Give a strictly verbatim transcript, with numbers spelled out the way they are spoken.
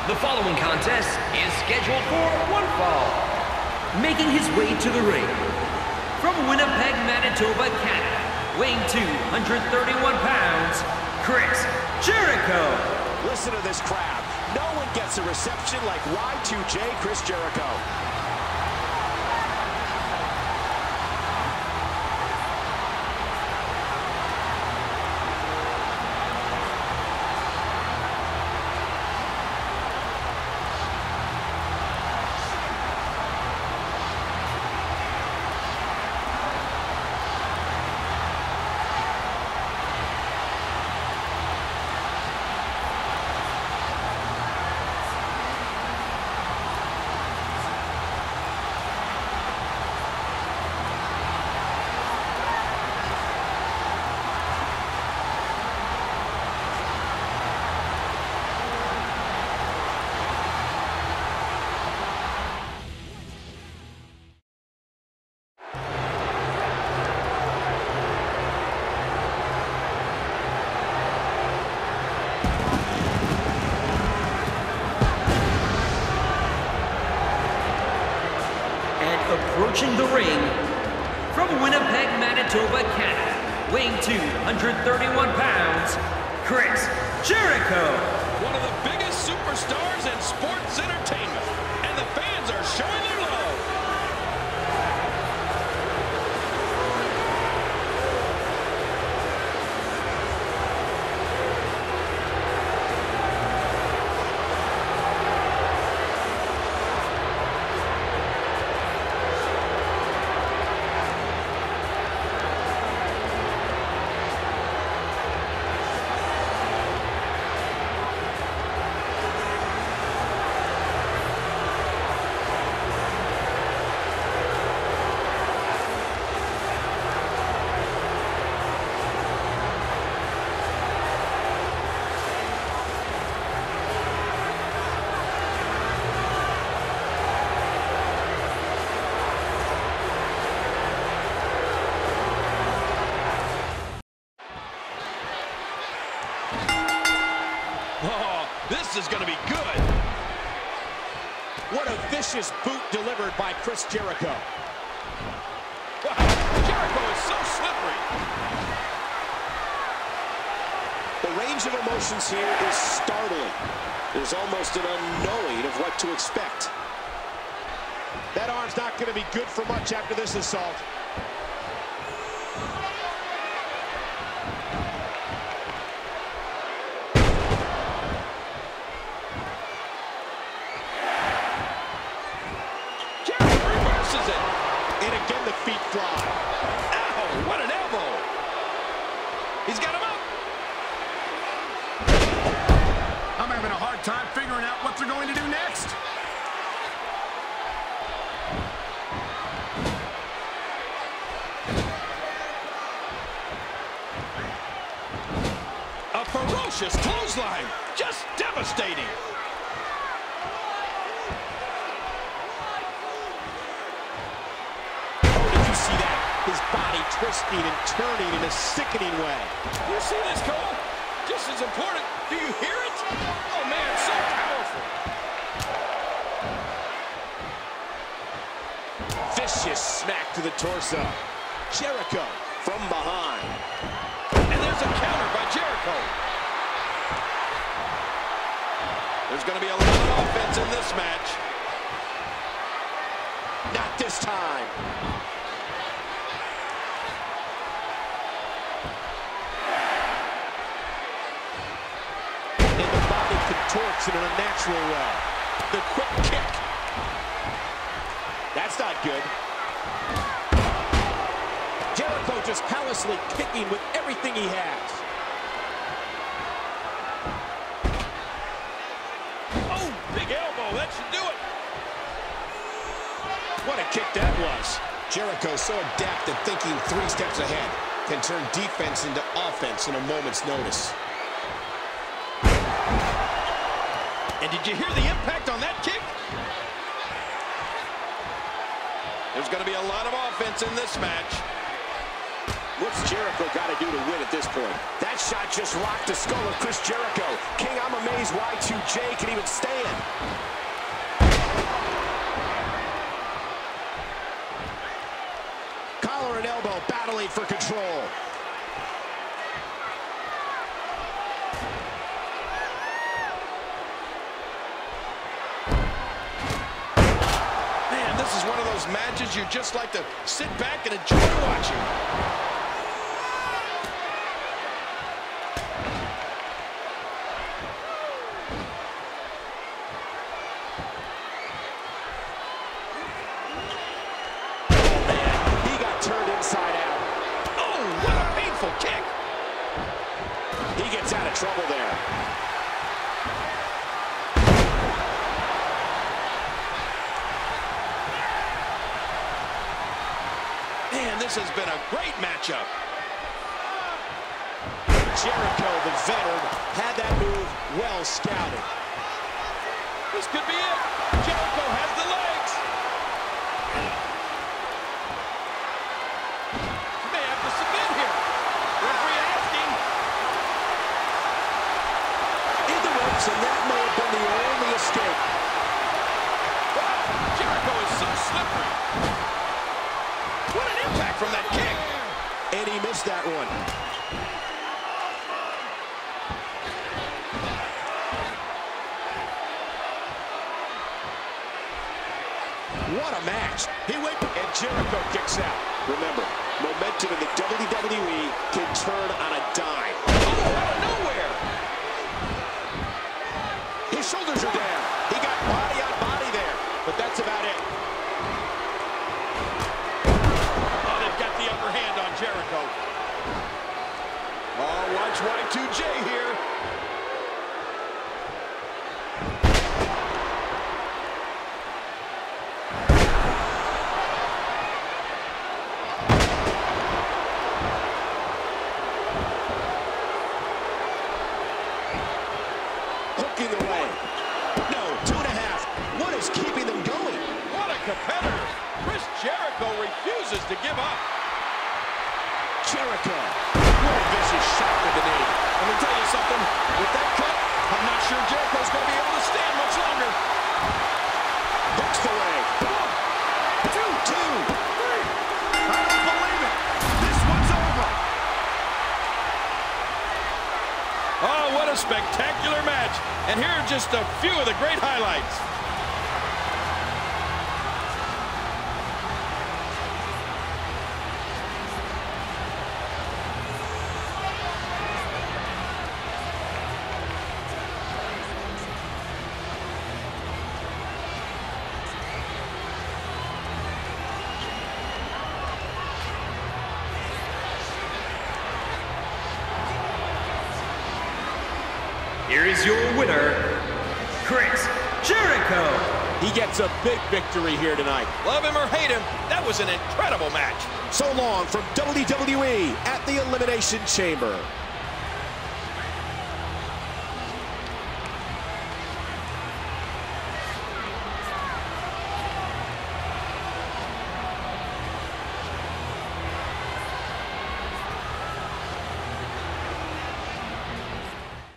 The following contest is scheduled for one fall. Making his way to the ring, from Winnipeg, Manitoba, Canada, weighing two hundred thirty-one pounds, Chris Jericho. Listen to this crowd. No one gets a reception like Y two J Chris Jericho. Approaching the ring, from Winnipeg, Manitoba, Canada, weighing two hundred thirty-one pounds, Chris Jericho. One of the biggest superstars in sports entertainment, and the fans are showing their love. Oh, this is going to be good. What a vicious boot delivered by Chris Jericho. Wow, Jericho is so slippery. The range of emotions here is startling. There's almost an unknowing of what to expect. That arm's not going to be good for much after this assault. Feet fly. Ow, what an elbow. He's got him up. I'm having a hard time figuring out what they're going to do next. A ferocious clothesline. Just devastating. His body twisting and turning in a sickening way. You see this, Cole? Just as important. Do you hear it? Oh, man, so powerful. Vicious smack to the torso. Jericho from behind. And there's a counter by Jericho. There's going to be a lot of offense in this match. Not this time. Contorts in an unnatural way. The quick kick. That's not good. Jericho just callously kicking with everything he has. Oh, big elbow. That should do it. What a kick that was. Jericho so adept at thinking three steps ahead. Can turn defense into offense in a moment's notice. And did you hear the impact on that kick? There's going to be a lot of offense in this match. What's Jericho got to do to win at this point? That shot just rocked the skull of Chris Jericho. King, I'm amazed Y two J can even stand. Collar and elbow battling for control. Man, this is one of those matches you just like to sit back and enjoy watching. Trouble there. Man, this has been a great matchup. Jericho, the veteran, had that move well scouted. This could be it. Jericho has the legs. He may have to submit here. Referee asking. And that may have been the only escape. Wow, Jericho is so slippery. What an impact from that kick. And he missed that one. What a match. He went and Jericho kicks out. Remember, momentum in the W W E can turn on a dime. Oh, out of nowhere. His shoulders are down. He got body on body there, but that's about it. Oh, they've got the upper hand on Jericho. Oh, watch Y two J here. Hooking away. No, two and a half. What is keeping them going? What a competitor. Chris Jericho refuses to give up. Jericho. What a vicious shot to the knee. Let me tell you something. With that cut, I'm not sure Jericho's going to be able to stand much longer. Hooks the leg. One, two, two, three. I don't believe it. This one's over. Oh, what a spectacular match. And here are just a few of the great highlights. Here is your winner, Chris Jericho. He gets a big victory here tonight. Love him or hate him, that was an incredible match. So long from W W E at the Elimination Chamber.